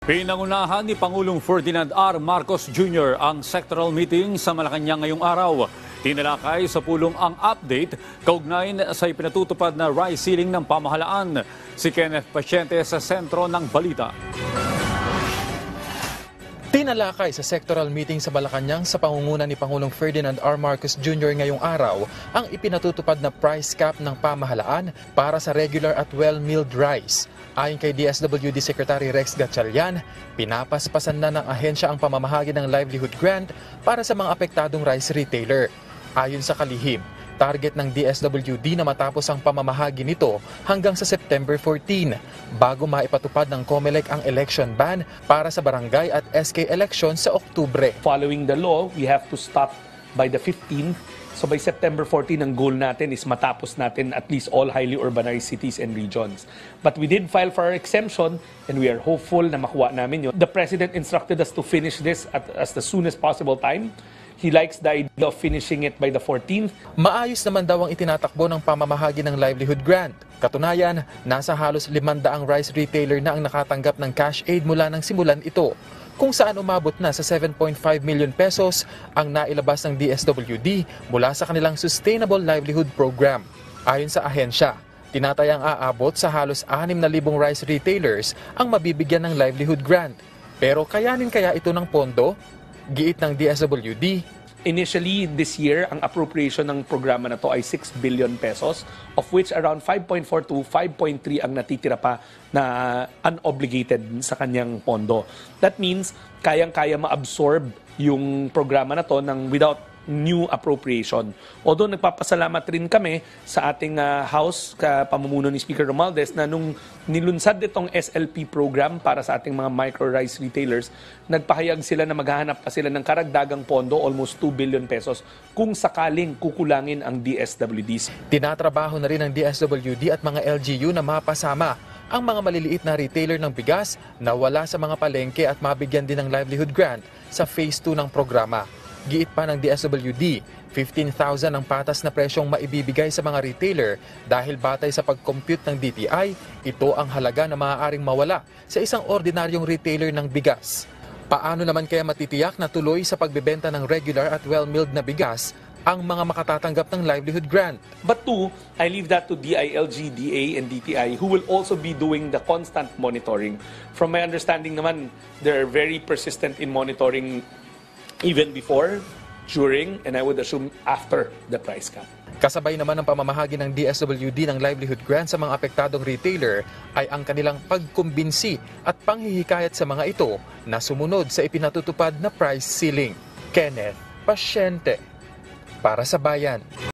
Pinangunahan ni Pangulong Ferdinand R. Marcos Jr. ang sectoral meeting sa Malacanang ngayong araw. Tinalakay sa pulong ang update kaugnay sa ipinatutupad na rice ceiling ng pamahalaan. Si Kenneth Pasyente sa sentro ng balita. Tinalakay sa sectoral meeting sa Malacanang sa pangunguna ni Pangulong Ferdinand R. Marcos Jr. ngayong araw ang ipinatutupad na price cap ng pamahalaan para sa regular at well-milled rice. Ayon kay DSWD Secretary Rex Gatchalian, pinapaspasan na ng ahensya ang pamamahagi ng livelihood grant para sa mga apektadong rice retailer. Ayon sa kalihim, target ng DSWD na matapos ang pamamahagi nito hanggang sa September 14 bago maipatupad ng COMELEC ang election ban para sa barangay at SK elections sa Oktubre. Following the law, we have to stop by the 15th. So by September 14, ang goal natin is matapos natin at least all highly urbanized cities and regions. But we did file for our exemption and we are hopeful na makuha namin yun. The President instructed us to finish this as the soonest possible time. He likes the idea of finishing it by the 14th. Maayos naman daw ang itinatakbo ng pamamahagi ng livelihood grant. Katunayan, nasa halos 500 rice retailer na ang nakatanggap ng cash aid mula nang simulan ito, kung saan umabot na sa 7.5 million pesos ang nailabas ng DSWD mula sa kanilang Sustainable Livelihood Program. Ayon sa ahensya, tinatayang aabot sa halos 6,000 rice retailers ang mabibigyan ng livelihood grant. Pero kayanin kaya ito ng pondo? Giit ng DSWD, initially, this year, ang appropriation ng programa na to ay 6 billion pesos, of which around 5.4 to 5.3 ang natitira pa na unobligated sa kanyang pondo. That means, kayang-kaya ma-absorb yung programa na to without new appropriation. Although nagpapasalamat rin kami sa ating House, pamumuno ni Speaker Romualdez, na nung nilunsad itong SLP program para sa ating mga micro-rice retailers, nagpahayag sila na maghahanap pa sila ng karagdagang pondo, almost 2 billion pesos, kung sakaling kukulangin ang DSWDs. Tinatrabaho na rin ng DSWD at mga LGU na mapasama ang mga maliliit na retailer ng bigas na wala sa mga palengke at mabigyan din ng livelihood grant sa Phase 2 ng programa. Giit pa ng DSWD, 15,000 ang patas na presyong maibibigay sa mga retailer dahil batay sa pag-compute ng DTI, ito ang halaga na maaaring mawala sa isang ordinaryong retailer ng bigas. Paano naman kaya matitiyak na tuloy sa pagbebenta ng regular at well-milled na bigas ang mga makatatanggap ng livelihood grant? But two, I leave that to DILG, DA, and DTI, who will also be doing the constant monitoring. From my understanding naman, they're very persistent in monitoring even before, during, and I would assume after the price cap. Kasabay naman ng pamamahagi ng DSWD ng livelihood grant sa mga apektadong retailer ay ang kanilang pagkumbinsi at panghihikayat sa mga ito na sumunod sa ipinatutupad na price ceiling. Kenneth Pasyente, para sa Bayan.